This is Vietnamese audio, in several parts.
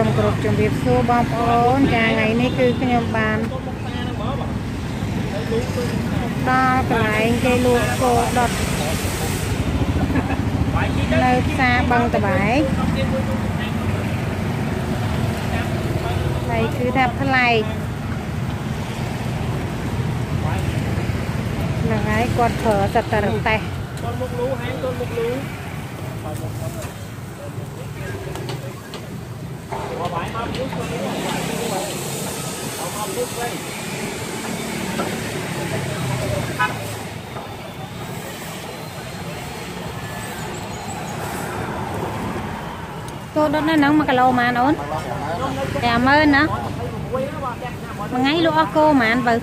xong cột chuẩn bị xua bom ổn cha ngày nay cứ cái nhom bàn đo lại cây lúa cô đọt nơi xa bằng tờ bãi đây cứ đạp thế này là cái quạt phở giật tờ rực tay cô đó nó nóng mà cái lô mà anh ổn cảm ơn nữa mà ngay lúc cô mà anh vừa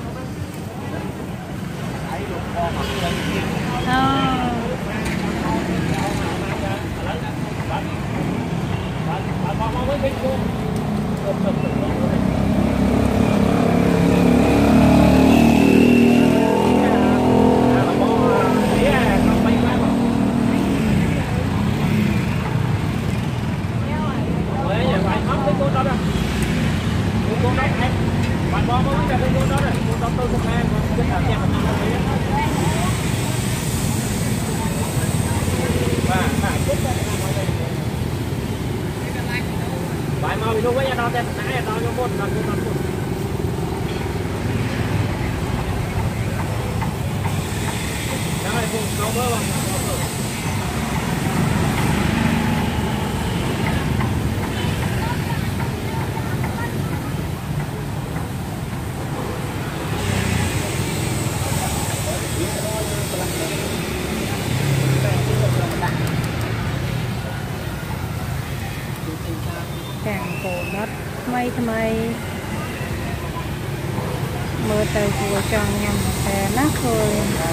Bài mau đi đâu với đo tên nãy đo cho một đo một đó là không đâu mơ càng cổ đất mây tham mây mưa từ vừa tròn nhầm té nát thôi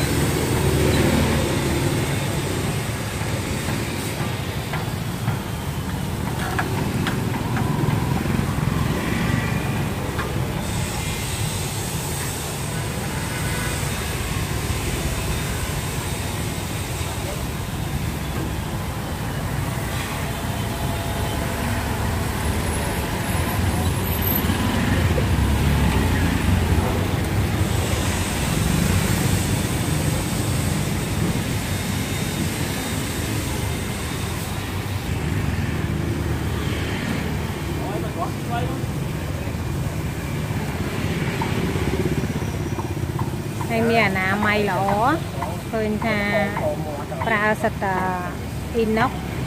hay mía nà mày lỗ khơi tha pra sat inox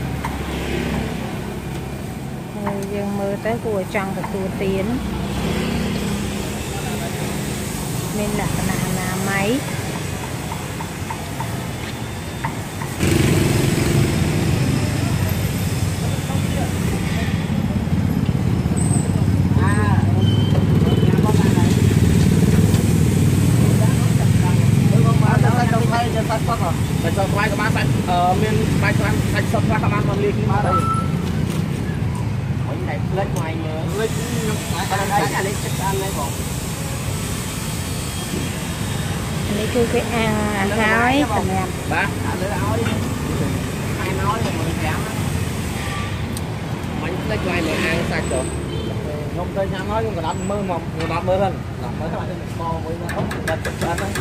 dương mơ tới của trăng và tua tiến nên là nà máy Sạch sạch khoai các bạn sạch miền bài sạch sạch sạch khoai các bạn còn liệt như đây này lên ngoài lên đấy là lên chắc ăn đấy bọn này cứ cái ăn nói tầm em ba nói đi ai nói là mình giảm mình lên ngoài mình ăn sạch rồi không tới nhà nói nhưng mà đập mơ một người đập mơ hơn đập mơ các bạn lên co với nó đập chết đấy.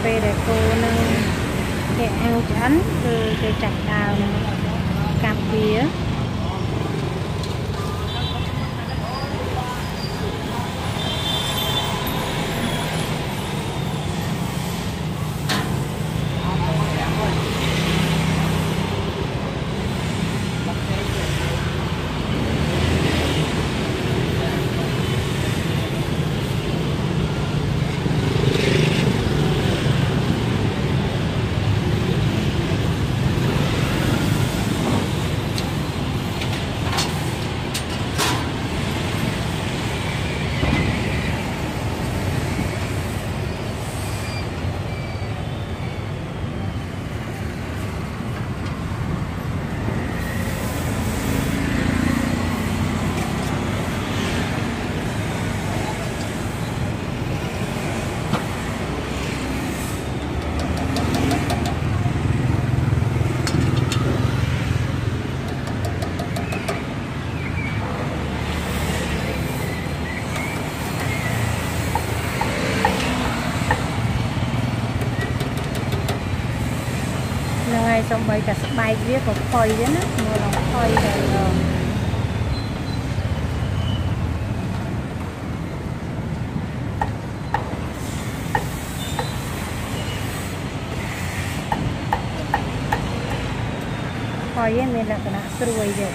phê để cô nâng cái ăn chắn cái chặt đào cà phê ngày xong bây cả bay viết một phơi đến á mua lòng phơi rồi phơi với mình là cái nào sôi rồi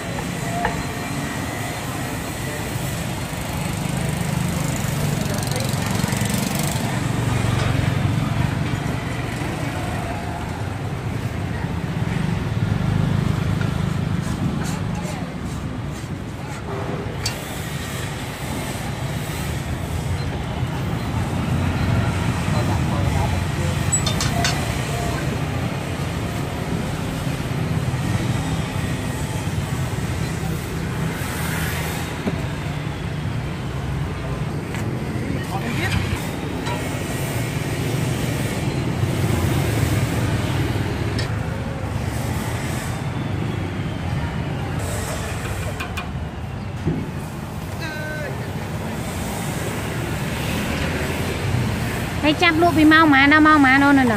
hay chắp luôn bị mau mà nó nè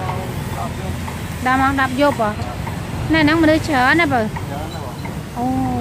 đau mong đập vô bờ này nó mà đưa chở nè bờ ô